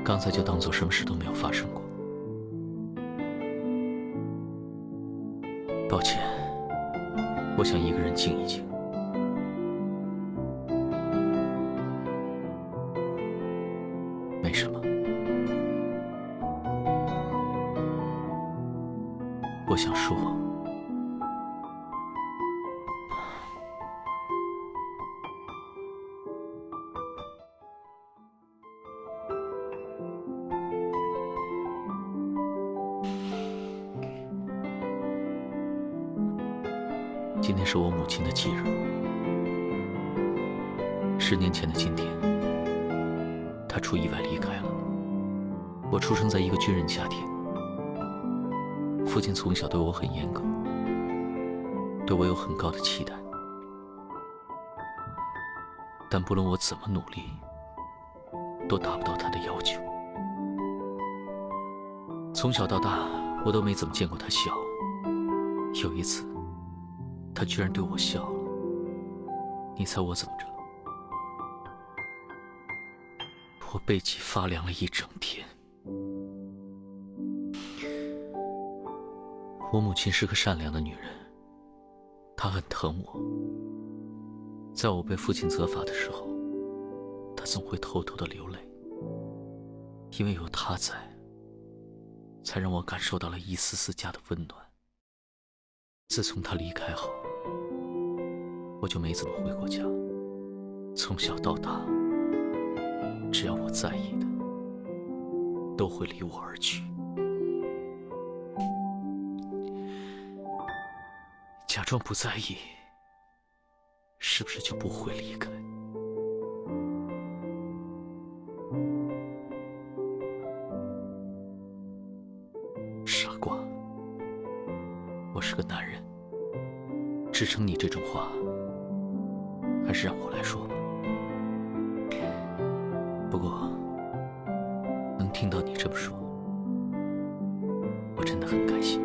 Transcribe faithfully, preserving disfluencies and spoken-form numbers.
刚才就当做什么事都没有发生过。抱歉，我想一个人静一静。没什么，我想说，今天是我母亲的忌日。十年前的今天，她出意外离开了。我出生在一个军人家庭，父亲从小对我很严格，对我有很高的期待。但不论我怎么努力，都达不到他的要求。从小到大，我都没怎么见过他笑。有一次，他居然对我笑了。你猜我怎么着？我背脊发凉了一整天。我母亲是个善良的女人，她很疼我。在我被父亲责罚的时候，她总会偷偷的流泪，因为有她在，才让我感受到了一丝丝家的温暖。自从她离开后，我就没怎么回过家。从小到大，只要我在意的，都会离我而去。假装不在意，是不是就不会离开？傻瓜，我是个男人，支撑你这种话，还是让我来说吧。不过，能听到你这么说，我真的很开心。